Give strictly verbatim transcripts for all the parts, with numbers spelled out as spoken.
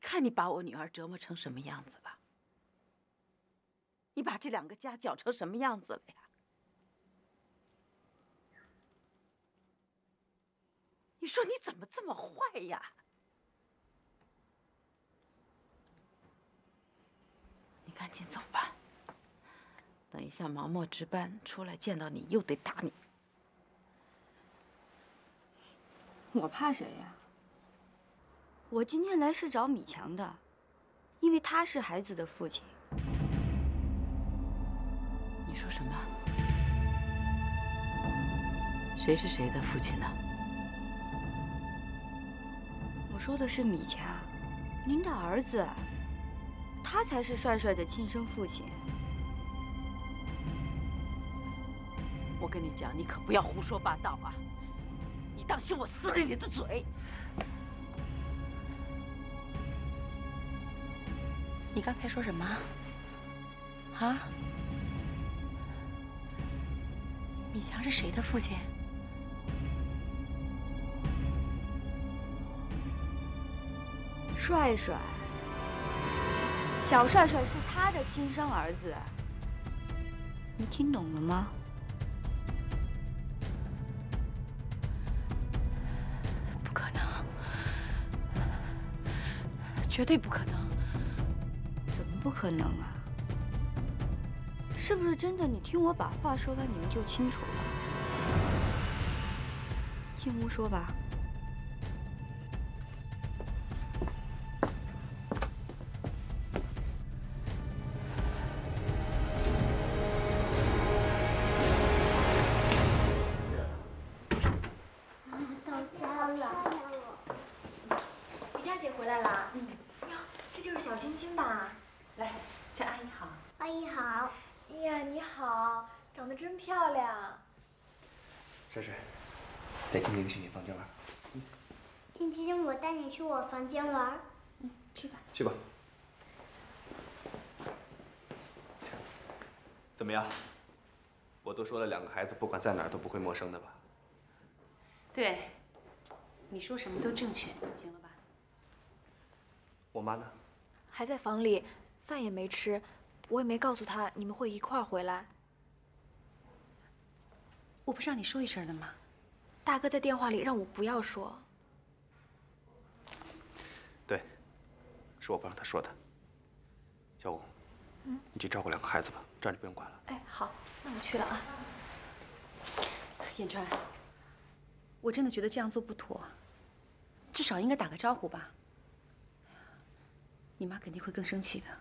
看你把我女儿折磨成什么样子了？你把这两个家搅成什么样子了呀？你说你怎么这么坏呀？你赶紧走吧，等一下毛毛值班出来见到你，又得打你。 我怕谁呀？我今天来是找米强的，因为他是孩子的父亲。 你说什么？谁是谁的父亲呢？ 我说的是米强，您的儿子，他才是帅帅的亲生父亲。 我跟你讲，你可不要胡说八道啊！你当心我撕了你的嘴！ 你刚才说什么？啊？米强是谁的父亲？ 帅帅，小帅帅是他的亲生儿子。你听懂了吗？ 不可能，绝对不可能！ 怎么不可能啊？是不是真的？你听我把话说完，你们就清楚了。进屋说吧。 到家了。 于佳姐回来了。嗯。呀，这就是小晶晶吧？ 来，叫阿姨好。 阿姨好。 哎呀，你好，长得真漂亮。 帅帅，带晶晶去你房间玩。 嗯。晶晶，我带你去我房间玩。 嗯，去吧。 去吧。怎么样？我都说了，两个孩子不管在哪儿都不会陌生的吧？ 对，你说什么都正确，行了吧？ 我妈呢？ 还在房里，饭也没吃，我也没告诉她你们会一块儿回来。 我不是让你说一声的吗？ 大哥在电话里让我不要说。 对，是我不让他说的。小五，嗯，你去照顾两个孩子吧，这儿你不用管了。 哎，好，那我去了啊。 雁川，我真的觉得这样做不妥，至少应该打个招呼吧。你妈肯定会更生气的。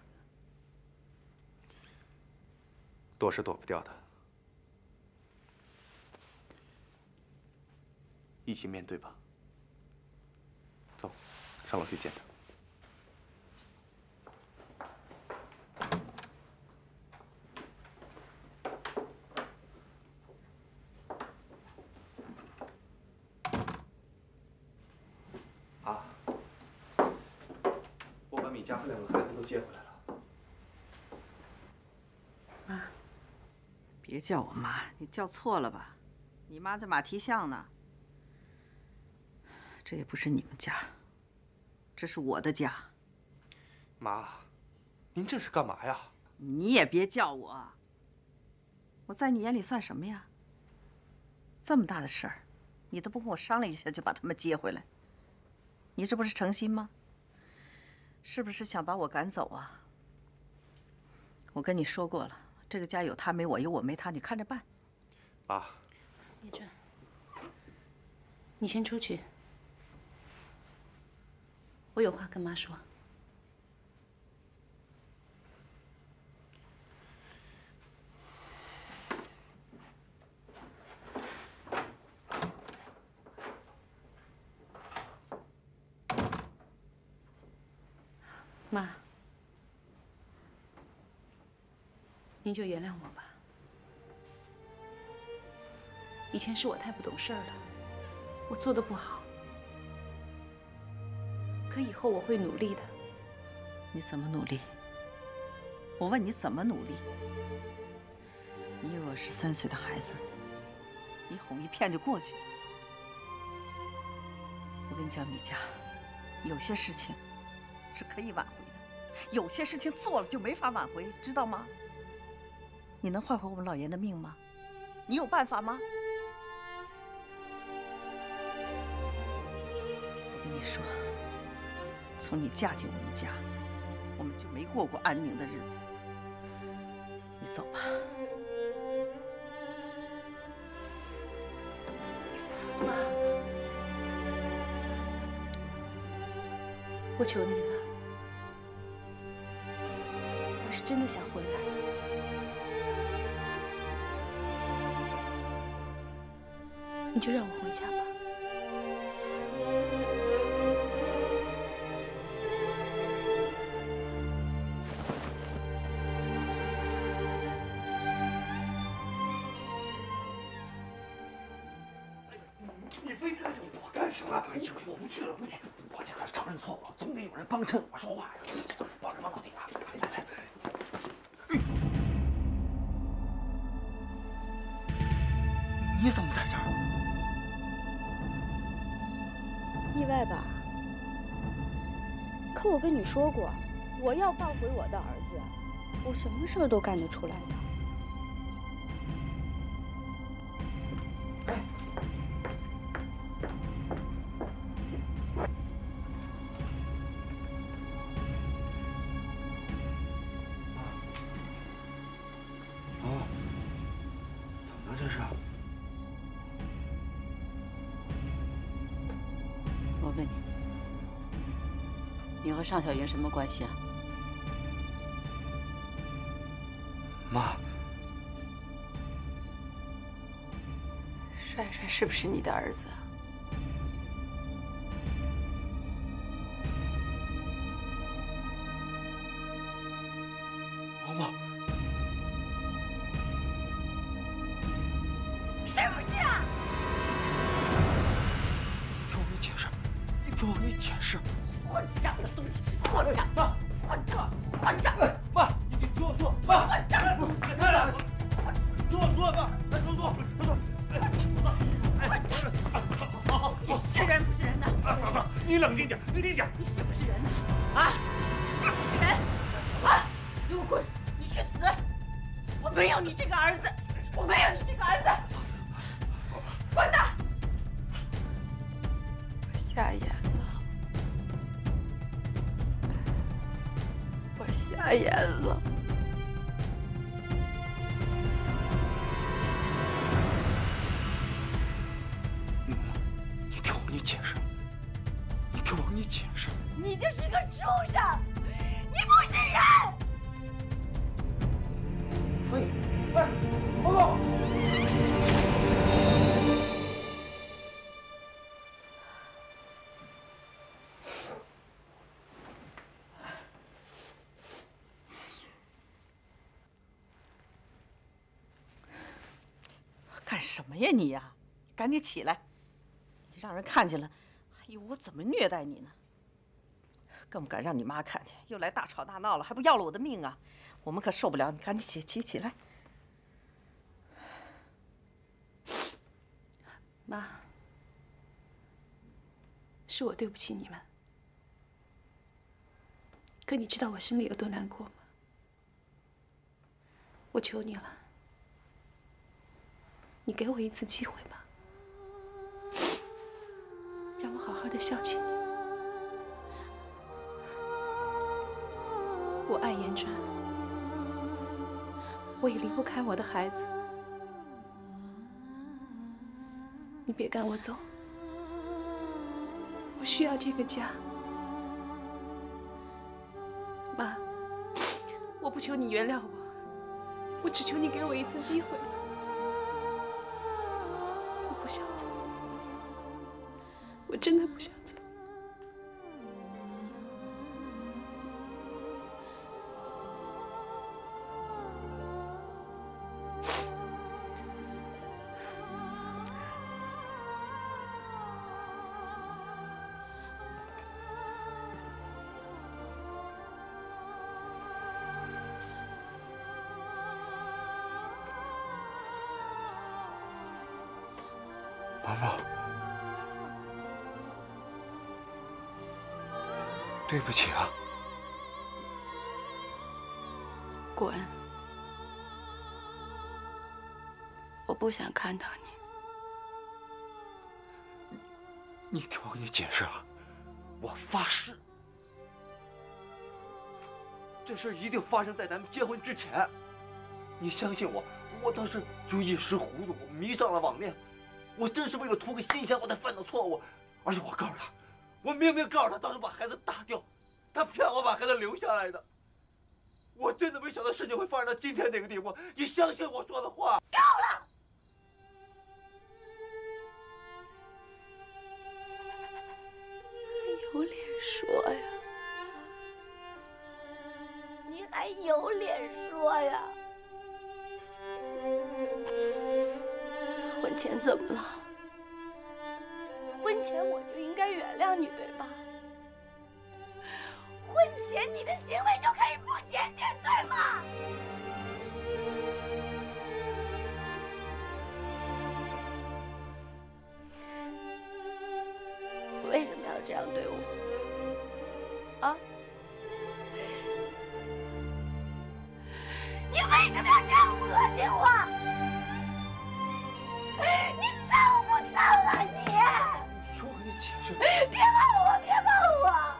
躲是躲不掉的，一起面对吧。走，上楼去见她。啊，我把米家和两个孩子都接回来了。 妈， 别叫我妈，你叫错了吧？你妈在马蹄巷呢。这也不是你们家，这是我的家。 妈，您这是干嘛呀？ 你也别叫我。我在你眼里算什么呀？这么大的事儿，你都不跟我商量一下就把他们接回来，你这不是诚心吗？是不是想把我赶走啊？我跟你说过了，这个家有他没我，有我没他，你看着办。 妈， 叶川，你先出去，我有话跟妈说。妈，您就原谅我吧。以前是我太不懂事儿了，我做的不好。可以后我会努力的。 你怎么努力？我问你怎么努力？你以为我十三岁的孩子，你哄一骗就过去？我跟你讲，米佳，有些事情是可以挽回的，有些事情做了就没法挽回，知道吗？你能换回我们老爷的命吗？你有办法吗？我跟你说，从你嫁进我们家，我们就没过过安宁的日子。你走吧。 妈，我求你了，我是真的想回来。你就让我回家吧。 你非追着我干什么？哎呦，我不去了，不去！我家的承认错误，总得有人帮衬我说话呀。帮着帮到底啊！来来来。你怎么在这儿？ 意外吧？可我跟你说过，我要抱回我的儿子，我什么事儿都干得出来的。 这是？ 我问你，你和尚小云什么关系啊？ 妈， 帅帅是不是你的儿子啊？ 王妈。 是不是啊？ 你听我给你解释，你听我给你解释。 混账的东西，混账！ 妈， 混账！混账！ 妈，你听我说，妈， 混账的东西！ 开了，听我说，妈，来，坐坐，坐坐。 混账！好好，你是人不是人呢？ 嫂子，你冷静点，冷静点。 你是不是人呢？啊，是不是人？啊，给我滚！你去死！我没有你这个儿子，我没有你这个儿子。滚蛋！我瞎眼了，我瞎眼了。 你听我给你解释，你听我给你解释。 你就是个畜生，你不是人！ 喂，喂，报告！ 干什么呀你呀？赶紧起来！你让人看见了，还以为我怎么虐待你呢？更不敢让你妈看见，又来大吵大闹了，还不要了我的命啊！我们可受不了，你赶紧起起起来！ 妈，是我对不起你们。可你知道我心里有多难过吗？我求你了，你给我一次机会吧，让我好好的孝敬你。我爱言川，我也离不开我的孩子。你别赶我走，我需要这个家。妈，我不求你原谅我，我只求你给我一次机会。我不想走，我真的不想走。 妈妈，对不起啊。 滚！我不想看到你。 你听我跟你解释啊，我发誓，这事儿一定发生在咱们结婚之前。你相信我，我当时就一时糊涂，迷上了网恋。我真是为了图个新鲜，我才犯的错误。而且我告诉他，我明明告诉他到时候把孩子打掉，他骗我把孩子留下来的。我真的没想到事情会发展到今天这个地步。你相信我说的话？ 够了！ 还有脸说呀？ 你还有脸说呀？ 婚前怎么了？ 婚前我就应该原谅你，对吧？婚前你的行为就可以不检点，对吗？为什么要这样对我？啊？你为什么要这样恶心我？你脏不脏啊你？ 你听我跟你解释。 别碰我，别碰我！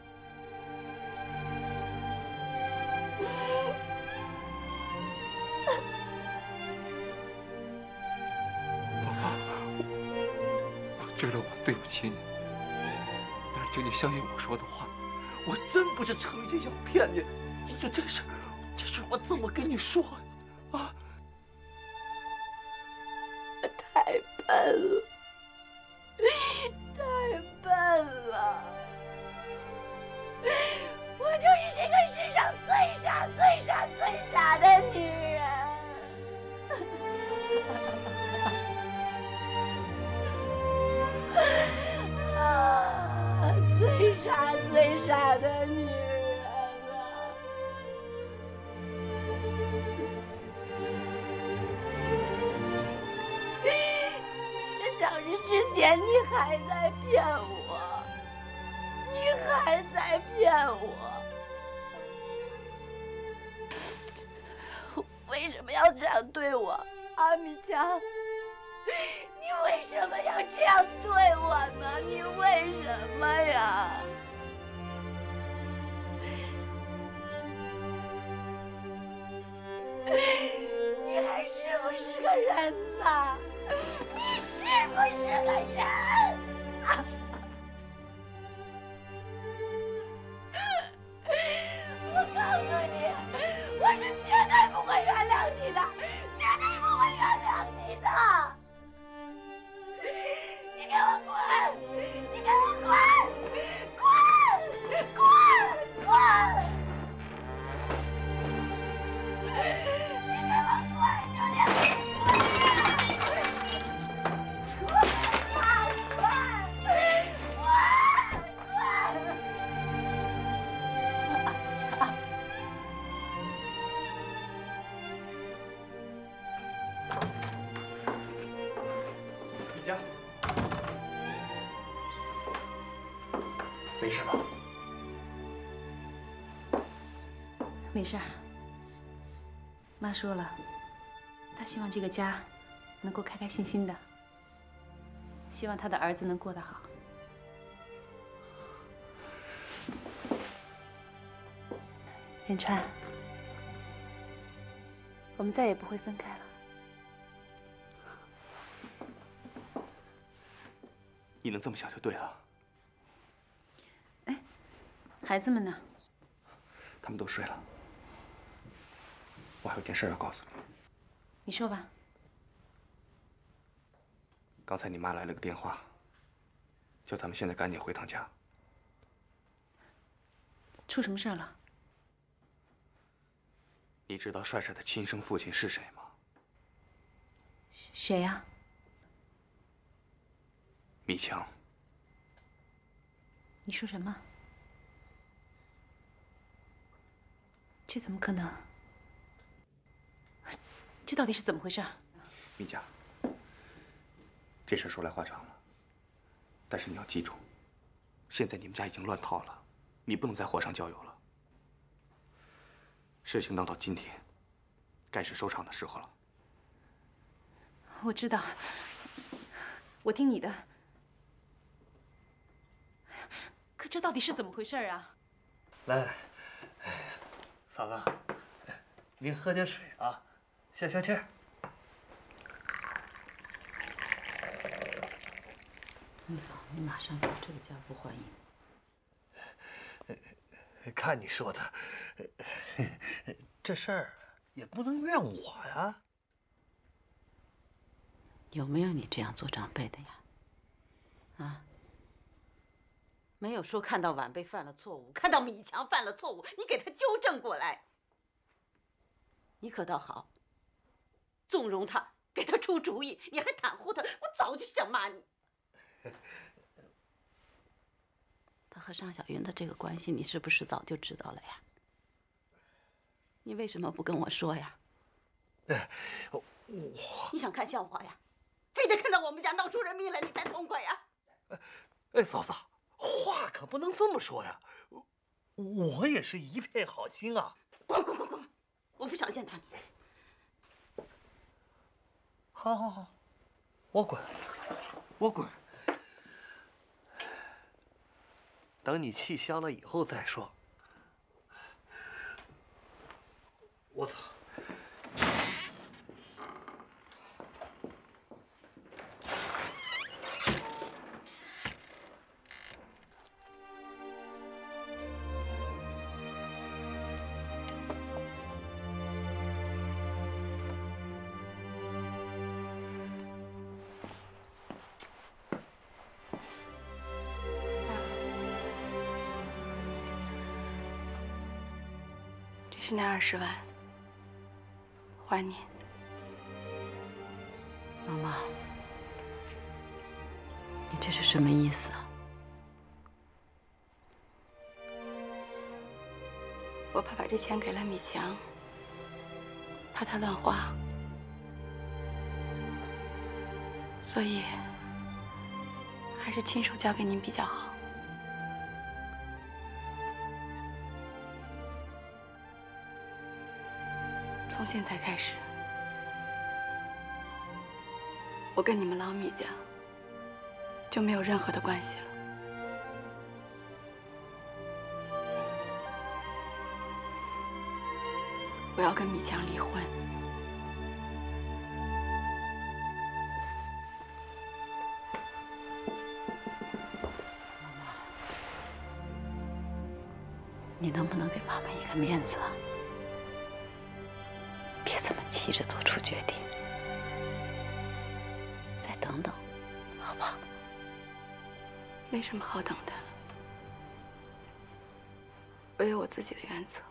我知道我对不起你，但是请你相信我说的话，我真不是诚心想骗你。你说这事，这事我怎么跟你说呀？啊！ 太笨了，太笨了！我就是这个世上最傻、最傻、最傻的女人。啊，最傻、最傻的女人啊！一个小时之前你还在骗我，你还在骗我，为什么要这样对我，阿米强？你为什么要这样对我呢？你为什么呀？你还是不是个人呐？你是不是个人？啊、我告诉你，我是绝对不会原谅你的，绝对不会原谅你的！你给我滚！你给我滚！滚！滚！滚！你给我滚！就连没事吧？ 没事儿。妈说了，她希望这个家能够开开心心的，希望她的儿子能过得好。远川，我们再也不会分开了。 你能这么想就对了。 哎，孩子们呢？ 他们都睡了。我还有件事要告诉你。 你说吧。 刚才你妈来了个电话，叫咱们现在赶紧回趟家。 出什么事了？ 你知道帅帅的亲生父亲是谁吗？ 谁呀？ 米强。 你说什么？这怎么可能？这到底是怎么回事？ 米佳，这事说来话长了，但是你要记住，现在你们家已经乱套了，你不能再火上浇油了。 事情闹到今天，该是收场的时候了。 我知道，我听你的。可这到底是怎么回事啊？ 来来，嫂子，您喝点水啊，消消气儿。 你嫂，你马上走，这个家不欢迎。 看你说的，这事儿也不能怨我呀。 有没有你这样做长辈的呀？啊？没有说看到晚辈犯了错误，看到米强犯了错误，你给他纠正过来。你可倒好，纵容他，给他出主意，你还袒护他，我早就想骂你。他和尚小云的这个关系，你是不是早就知道了呀？你为什么不跟我说呀？ 哎，我你想看笑话呀？非得看到我们家闹出人命来，你才痛快呀？ 哎，嫂子，话可不能这么说呀！我也是一片好心啊！ 滚滚滚滚！我不想见他你。 好好好，我滚，我滚。等你气消了以后再说。我走。 是那二十万，还你。 妈妈，你这是什么意思啊？ 我怕把这钱给了米强，怕他乱花，所以还是亲手交给您比较好。从现在开始，我跟你们老米家就没有任何的关系了。我要跟米强离婚。 妈妈，你能不能给妈妈一个面子啊？别这么急着做出决定，再等等，好不好？ 没什么好等的，我有我自己的原则。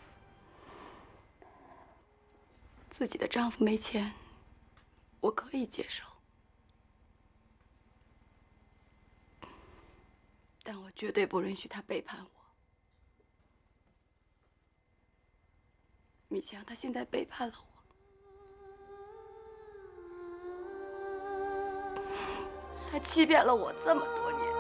自己的丈夫没钱，我可以接受，但我绝对不允许他背叛我。米强，他现在背叛了我，他欺骗了我这么多年。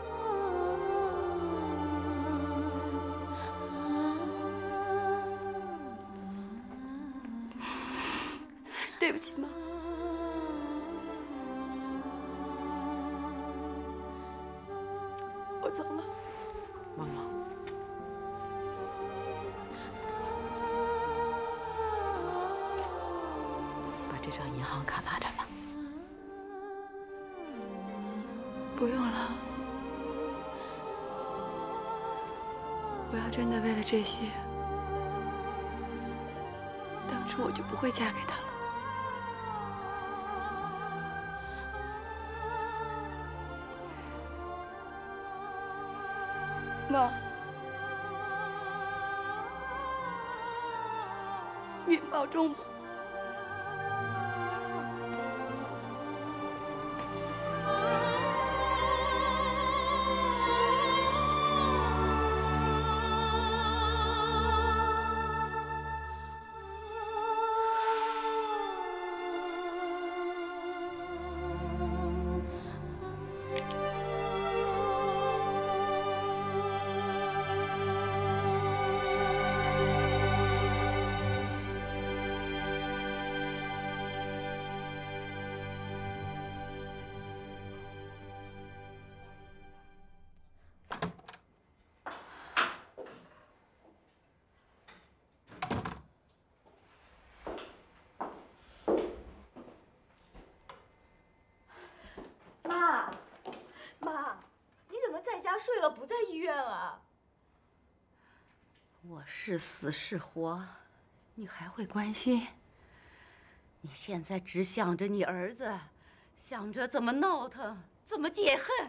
对不起，妈。我走了。 妈妈，把这张银行卡拿着吧。 不用了。我要真的为了这些，当初我就不会嫁给他了。妈，您保重吧。 家睡了，不在医院啊。 我是死是活，你还会关心？你现在只想着你儿子，想着怎么闹腾，怎么解恨。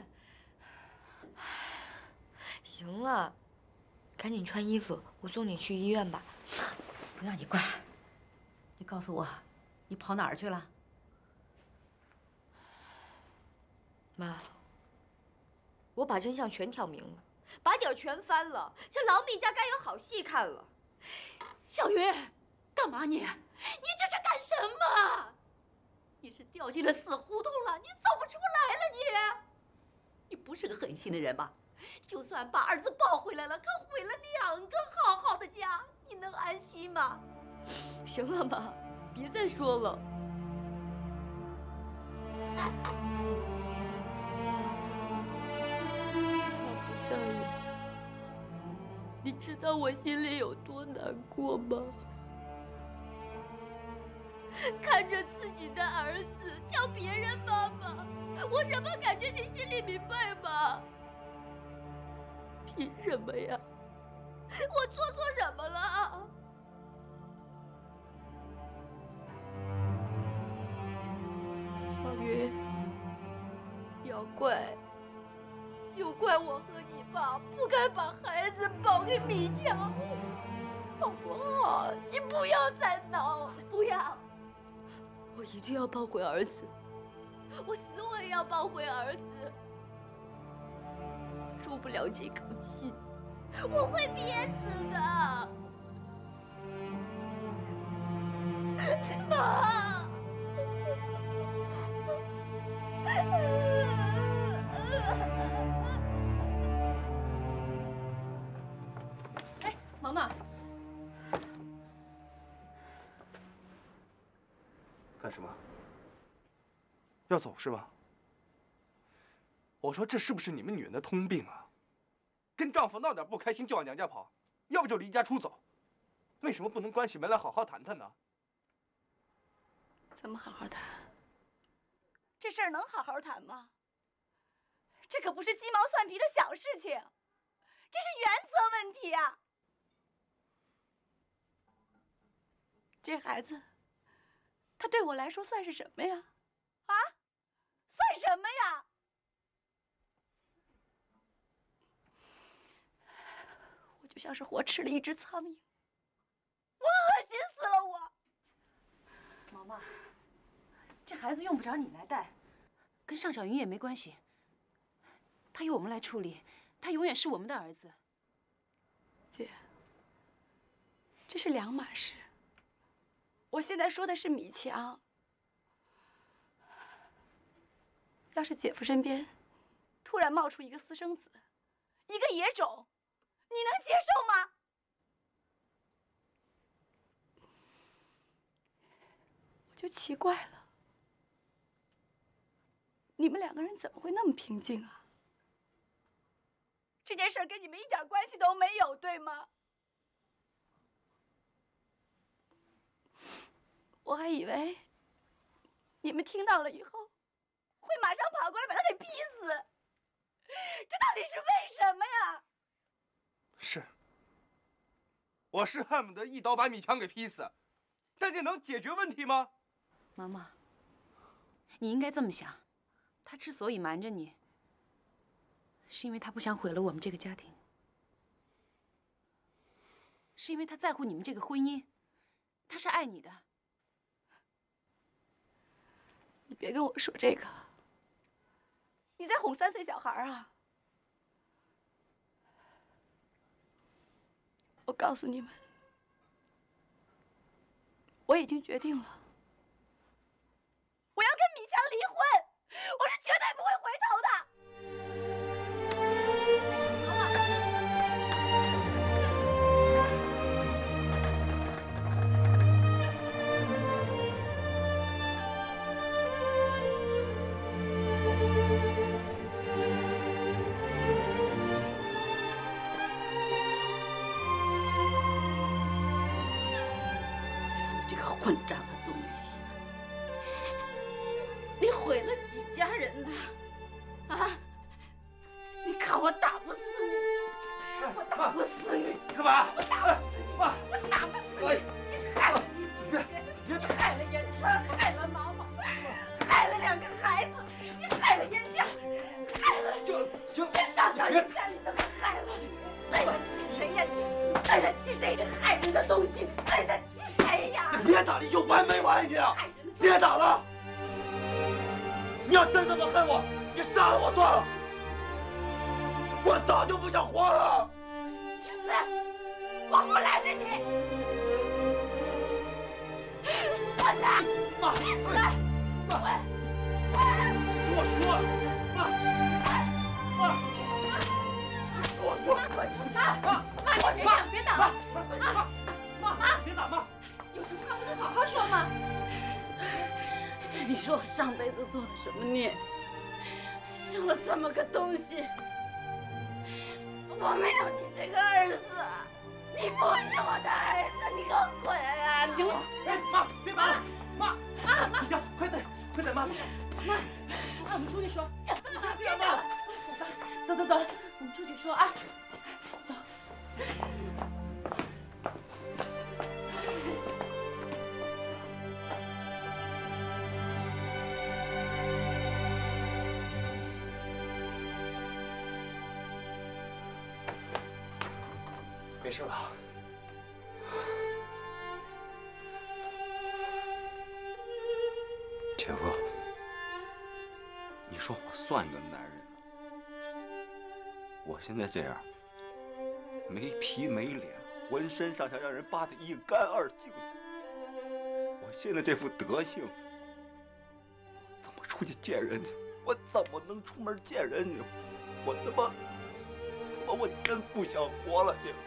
行了，赶紧穿衣服，我送你去医院吧。 不要你管，你告诉我，你跑哪儿去了？ 妈，我把真相全挑明了，把底儿全翻了，这老米家该有好戏看了。 小云，干嘛你？你这是干什么？你是掉进了死胡同了，你走不出来了你！你不是个狠心的人吧？就算把儿子抱回来了，可毁了两个好好的家，你能安心吗？ 行了，妈，别再说了。小雨，你知道我心里有多难过吗？看着自己的儿子叫别人妈妈，我什么感觉你心里明白吗？凭什么呀？我做错什么了？小云，要怪就怪我和你爸不该把孩子抱给米强，好不好？你不要再闹，不要！我一定要抱回儿子，我死我也要抱回儿子。受不了这口气，我会憋死的。妈！ 哎，毛毛， 干什么？要走是吧？我说这是不是你们女人的通病啊？跟丈夫闹点不开心就往娘家跑，要不就离家出走，为什么不能关起门来好好谈谈呢？ 怎么好好谈？这事儿能好好谈吗？这可不是鸡毛蒜皮的小事情，这是原则问题啊！这孩子，他对我来说算是什么呀？啊，算什么呀？我就像是活吃了一只苍蝇，我恶心死了我！ 毛毛，这孩子用不着你来带，跟尚小云也没关系。他由我们来处理，他永远是我们的儿子。 姐，这是两码事。我现在说的是米强。要是姐夫身边突然冒出一个私生子，一个野种，你能接受吗？我就奇怪了，你们两个人怎么会那么平静啊？这件事跟你们一点关系都没有，对吗？我还以为你们听到了以后会马上跑过来把他给劈死，这到底是为什么呀？ 是，我是恨不得一刀把米强给劈死，但这能解决问题吗？ 毛毛，你应该这么想，他之所以瞒着你，是因为他不想毁了我们这个家庭，是因为他在乎你们这个婚姻，他是爱你的。 你别跟我说这个，你在哄三岁小孩啊！我告诉你们，我已经决定了，我要跟米强离婚，我是绝对不会回头的。 混账的东西！你毁了几家人呢？啊！你看我打不我打不死你！ 干嘛？ 我打不死你！妈，我打不死你！你害了你姐姐，你害了燕川，害了妈妈，害了两个孩子，你害了燕家，害了就就连上小燕家你都给害了，对得起谁呀你？对得起谁？害人的东西，对得起谁呀？ 你别打，你有完没完你？别打了！你要真这么恨我，你杀了我算了。我早就不想活了。 去死！我不拦着你。滚蛋！ 妈， 去死！滚！滚！ 跟我说，妈，妈，跟我说， 滚出去！妈，妈，你别打，别打！ 妈，妈，妈，妈，别打妈！ 有什么话不能好好说吗？你说我上辈子做了什么孽，生了这么个东西？我没有你这个儿子，你不是我的儿子，你给我滚啊！ 行了，哎，妈，别打了，妈，妈，妈，行，快带，快带妈！ 妈，妈，我们出去说。 别打了， 走走走，我们出去说啊，走。 没事吧？ 姐夫，你说我算一个男人了？我现在这样，没皮没脸，浑身上下让人扒得一干二净。我现在这副德行，怎么出去见人去？我怎么能出门见人去？我他妈，他妈我真不想活了，姐夫。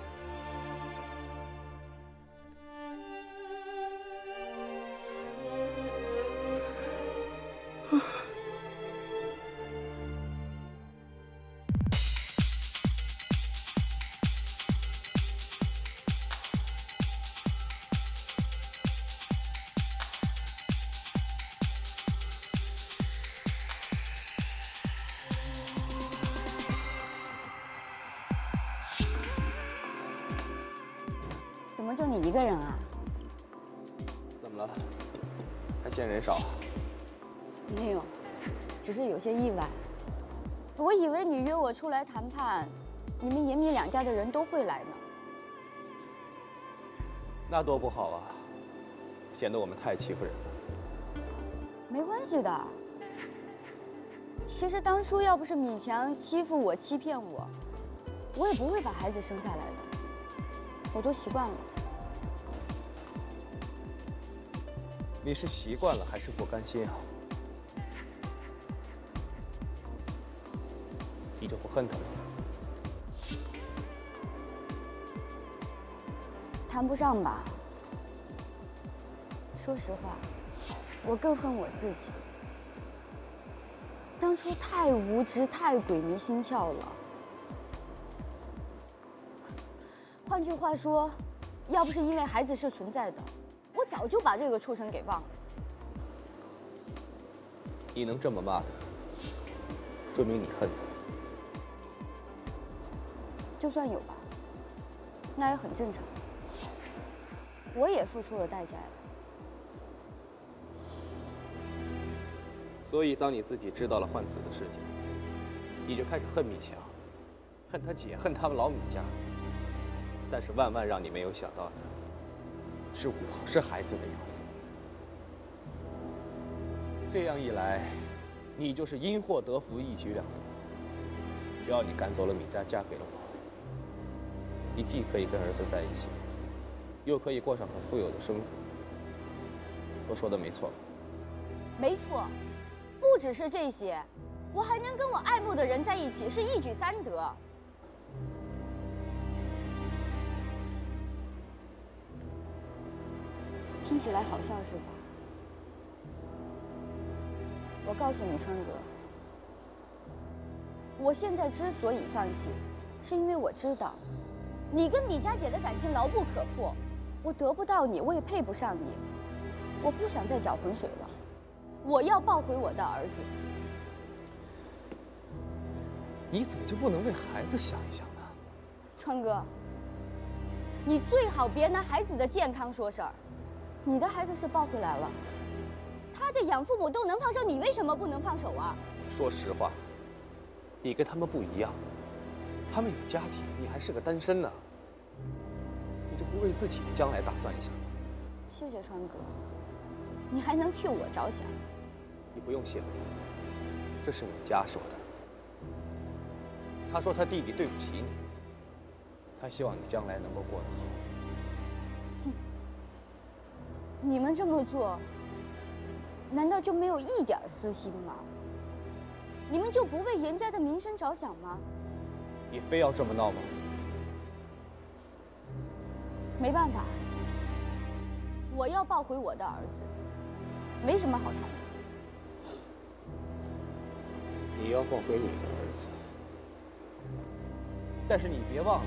怎么就你一个人啊？ 怎么了？还嫌人少？ 没有，只是有些意外。我以为你约我出来谈判，你们严米两家的人都会来呢。 那多不好啊，显得我们太欺负人了。 没关系的。其实当初要不是米强欺负我、欺骗我，我也不会把孩子生下来的。我都习惯了。 你是习惯了还是不甘心啊？你就不恨他吗？ 谈不上吧。说实话，我更恨我自己。当初太无知、太鬼迷心窍了。换句话说，要不是因为孩子是存在的，我早就把这个畜生给忘了。 你能这么骂他，说明你恨他。 就算有吧，那也很正常。我也付出了代价呀。 所以，当你自己知道了换子的事情，你就开始恨米强，恨他姐，恨他们老米家。但是万万让你没有想到的，是我是孩子的养父。这样一来，你就是因祸得福，一举两得。只要你赶走了米家，嫁给了我，你既可以跟儿子在一起，又可以过上很富有的生活。我说的没错吧？ 没错，不只是这些，我还能跟我爱慕的人在一起，是一举三得。听起来好笑是吧？我告诉你，川哥，我现在之所以放弃，是因为我知道，你跟米佳姐的感情牢不可破，我得不到你，我也配不上你，我不想再搅浑水了，我要抱回我的儿子。 你怎么就不能为孩子想一想呢？ 川哥，你最好别拿孩子的健康说事儿。你的孩子是抱回来了，他的养父母都能放手，你为什么不能放手啊？ 说实话，你跟他们不一样，他们有家庭，你还是个单身呢。你就不为自己的将来打算一下吗？ 谢谢川哥，你还能替我着想。 你不用谢我，这是米佳说的。他说他弟弟对不起你，他希望你将来能够过得好。 哼，你们这么做，难道就没有一点私心吗？你们就不为严家的名声着想吗？ 你非要这么闹吗？ 没办法，我要抱回我的儿子，没什么好谈的。 你要抱回你的儿子，但是你别忘了，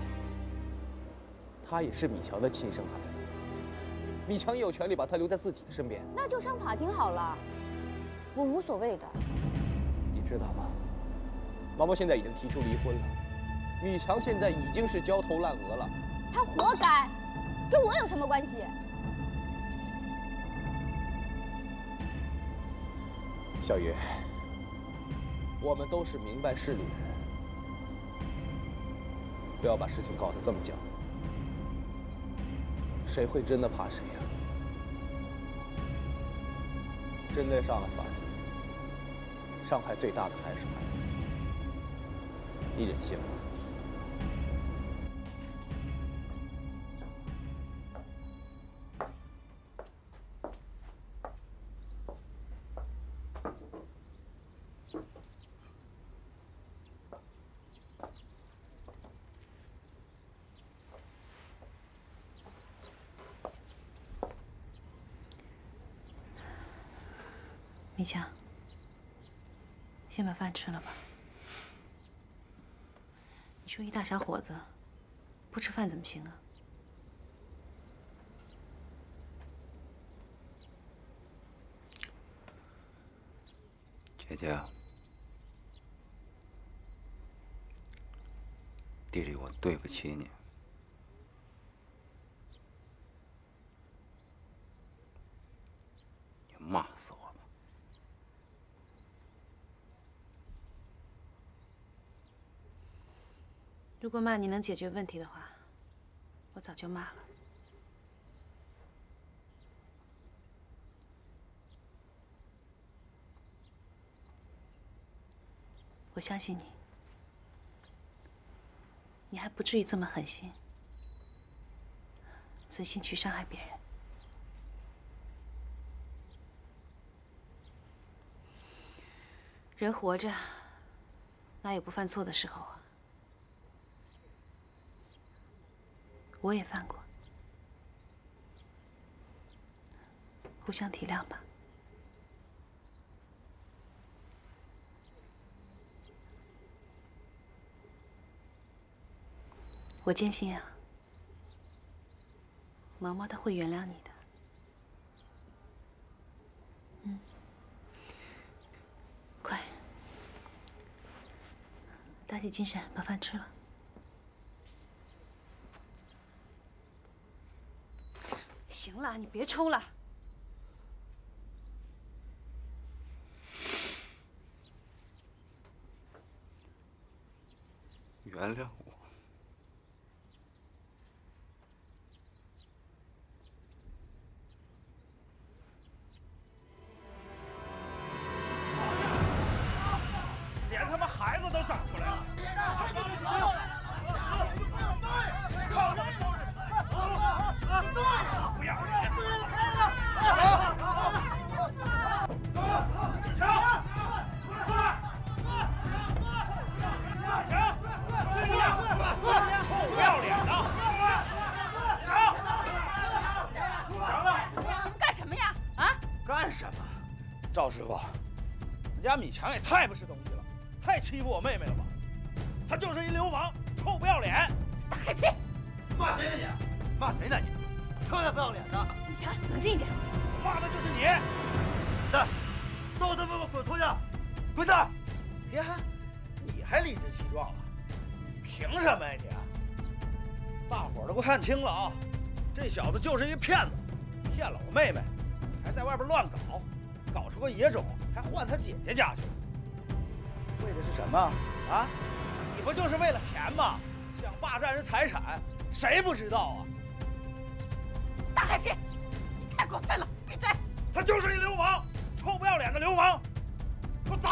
他也是米强的亲生孩子，米强也有权利把他留在自己的身边。 那就上法庭好了，我无所谓的。 你知道吗？毛毛现在已经提出离婚了，米强现在已经是焦头烂额了。 他活该，跟我有什么关系？ 小雨，我们都是明白事理的人，不要把事情搞得这么僵。谁会真的怕谁呀？真的上了法庭，伤害最大的还是孩子。你忍心吗？ 米强，先把饭吃了吧。你说一大小伙子不吃饭怎么行啊？ 姐姐，弟弟，我对不起你。你骂死我吧！ 如果骂你能解决问题的话，我早就骂了。我相信你，你还不至于这么狠心，存心去伤害别人。人活着，哪有不犯错的时候啊？我也犯过，互相体谅吧。我坚信啊，毛毛他会原谅你的。嗯，快，打起精神，把饭吃了。行了，你别抽了。 原谅我。 连他妈孩子都长出来了。靠他们收拾！不要脸！米强，过来！米强，过来！臭不要脸的！强，强啊！ 你们干什么呀？啊？ 干什么？赵师傅，我家米强也太不是东西了，太欺负我妹妹了吧？他就是一流氓，臭不要脸！ 大黑皮！ 骂谁呢你？骂谁呢你？特别不要脸的！ 米强，冷静一点。 骂的就是你！的，都他妈给我滚出去！滚蛋！呀，你还理直气壮啊？你凭什么呀你？ 大伙儿都给我看清了啊！这小子就是一骗子，骗了我妹妹，还在外边乱搞，搞出个野种，还换他姐姐家去了。为的是什么啊？你不就是为了钱吗？想霸占人财产，谁不知道啊？ 大海平，你太过分了！闭嘴！ 他就是一流氓，臭不要脸的流氓！给我走！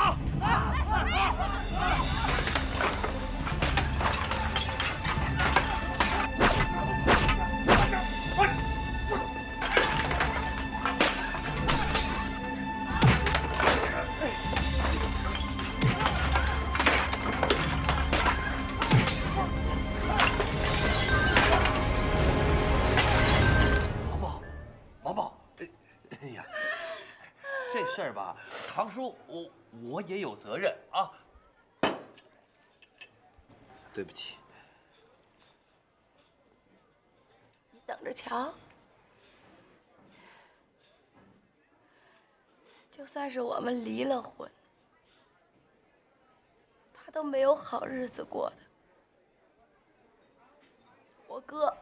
事儿吧，堂叔，我我也有责任啊。 对不起。 你等着瞧，就算是我们离了婚，他都没有好日子过的。我哥，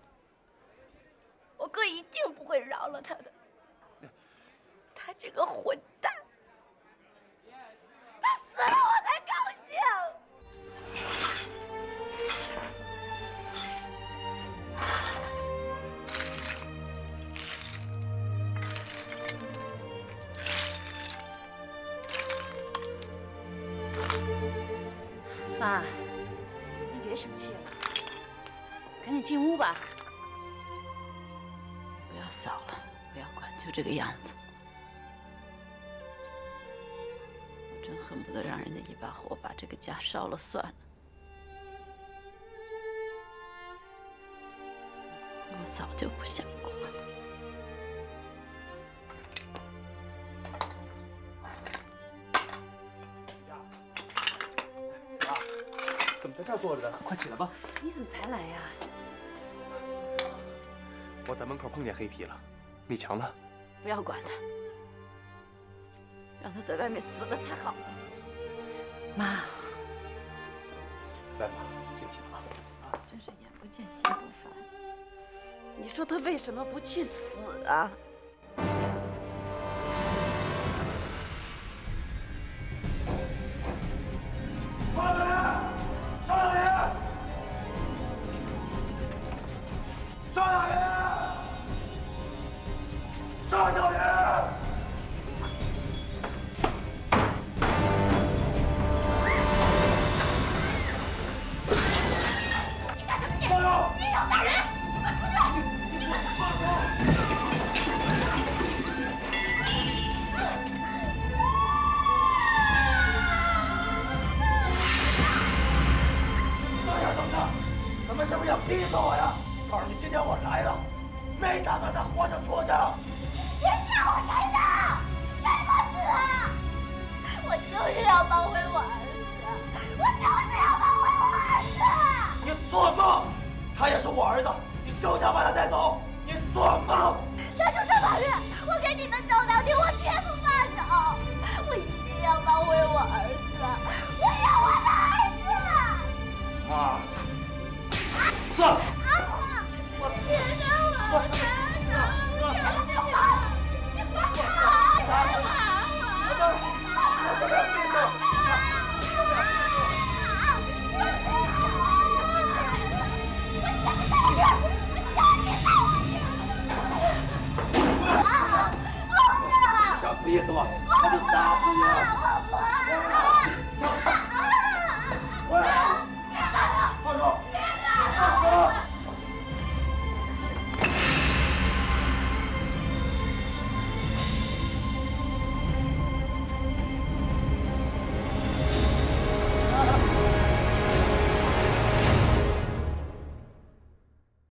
我哥一定不会饶了他的。他这个混蛋，他死了我才高兴。妈，你别生气了，赶紧进屋吧。 不要扫了，不要管，就这个样子。真恨不得让人家一把火把这个家烧了算了。我早就不想过了。 妈，怎么在这儿坐着呢？快起来吧！ 你怎么才来呀？ 我在门口碰见黑皮了，米强呢？ 不要管他。让他在外面死了才好。妈， 来吧，进去吧。 啊，真是眼不见心不烦。你说他为什么不去死啊？ 张小林，张小林，张小林，张小林。 大人，你们出去！你们放手！ 这样怎么着？怎么是不是要逼死我呀？告诉你，今天我来了，没打算再活着出去。 别吓唬谁呢？谁不死啊？我就是要抱回我儿子，我就是要抱回我儿子。 你做梦！他也是我儿子，你休想把他带走！你做梦！ રાજુ上法院，我给你们走到底，我绝不放手！我一定要抱回我儿子，我要我的儿子！ 啊！算了， 阿婆，别让我！